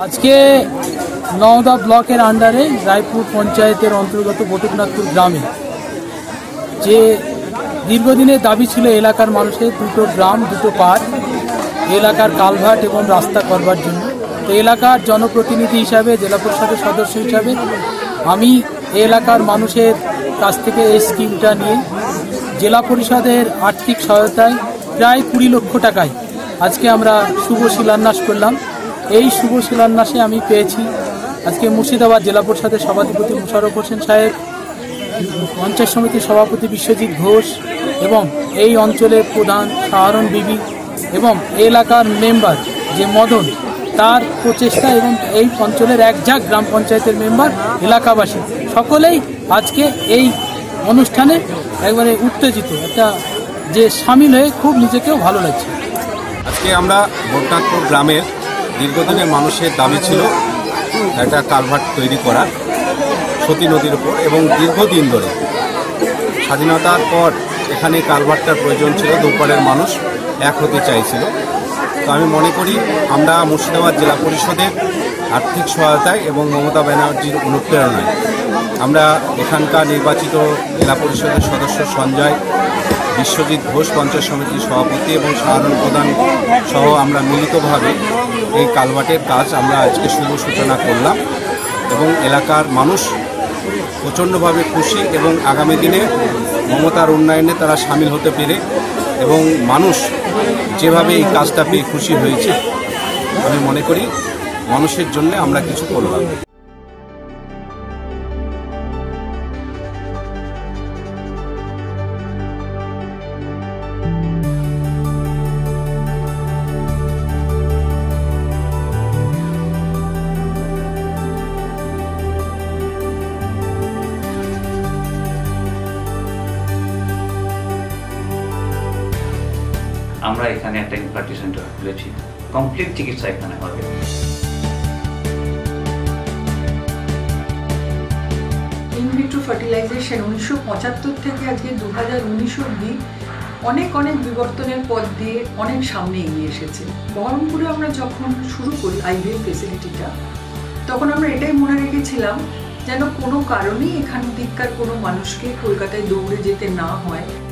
আজকে নওদা ব্লকের আন্ডারে রায়পুর পঞ্চায়েতের অন্তর্গত বটুকনাথপুর গ্রামে যে দীর্ঘদিনের দাবি ছিল এলাকার মানুষের দুটো গ্রাম দুটো পাড় এলাকার কালভার্ট এবং রাস্তা করবার জন্য, তো এলাকার জনপ্রতিনিধি হিসাবে জেলা পরিষদের সদস্য হিসাবে আমি এলাকার মানুষের কাছ থেকে এই স্কিমটা নিয়ে জেলা পরিষদের আর্থিক সহায়তায় প্রায় 20 লক্ষ টাকায় আজকে আমরা শুভ শিলান্যাস করলাম। এই শুভ শিলান্যাসে আমি পেয়েছি আজকে মুর্শিদাবাদ জেলা পরিষদের সভাধিপতি মোশাররফ হোসেন সাহেব, পঞ্চায়েত সমিতির সভাপতি বিশ্বজিৎ ঘোষ এবং এই অঞ্চলের প্রধান সাহারণ বিবি এবং এলাকার মেম্বার যে মদন, তার প্রচেষ্টা এবং এই অঞ্চলের একঝাঁক গ্রাম পঞ্চায়েতের মেম্বার এলাকাবাসী সকলেই আজকে এই অনুষ্ঠানে একবারে উত্তেজিত, একটা যে সামিল হয়ে খুব নিজেকেও ভালো লাগছে। আজকে আমরা বটুকনাথপুর গ্রামের দীর্ঘদিনের মানুষের দাবি ছিল একটা কালভার্ট তৈরি করার সতী নদীর উপর, এবং দীর্ঘদিন ধরে স্বাধীনতার পর এখানে কালভার্টটার প্রয়োজন ছিল, দুপাড়ের মানুষ এক হতে চাইছিল। তো আমি মনে করি আমরা মুর্শিদাবাদ জেলা পরিষদের আর্থিক সহায়তায় এবং মমতা ব্যানার্জির অনুপ্রেরণায় আমরা এখানকার নির্বাচিত জেলা পরিষদের সদস্য সঞ্জয়, বিশ্বজিৎ ঘোষ পঞ্চায়েত সমিতির সভাপতি এবং সাধারণ প্রধান সহ আমরা মিলিতভাবে এই কালভার্টের কাজ আমরা আজকে শুভ সূচনা করলাম এবং এলাকার মানুষ প্রচণ্ডভাবে খুশি এবং আগামী দিনে মমতার উন্নয়নে তারা সামিল হতে পেরে এবং মানুষ যেভাবে এই কাজটা পেয়ে খুশি হয়েছে, আমি মনে করি মানুষের জন্য আমরা কিছু করলাম। আমরা এখানে একটা ইনফার্টি সেন্টার খুলেছি, কমপ্লিট চিকিৎসা এখানে হবে। ইনভিট্রো ফার্টিলাইজেশন 1975 থেকে আজকে 2019 অবধি অনেক বিবর্তনের পথ দিয়ে অনেক সামনে এগিয়ে এসেছে। বহরমপুরে আমরা যখন শুরু করি আইভিএফ ফেসিলিটিটা, তখন আমরা এটাই মনে রেখেছিলাম যেন কোনো কারণেই এখান দিককার কোনো মানুষকে কলকাতায় দৌড়ে যেতে না হয়।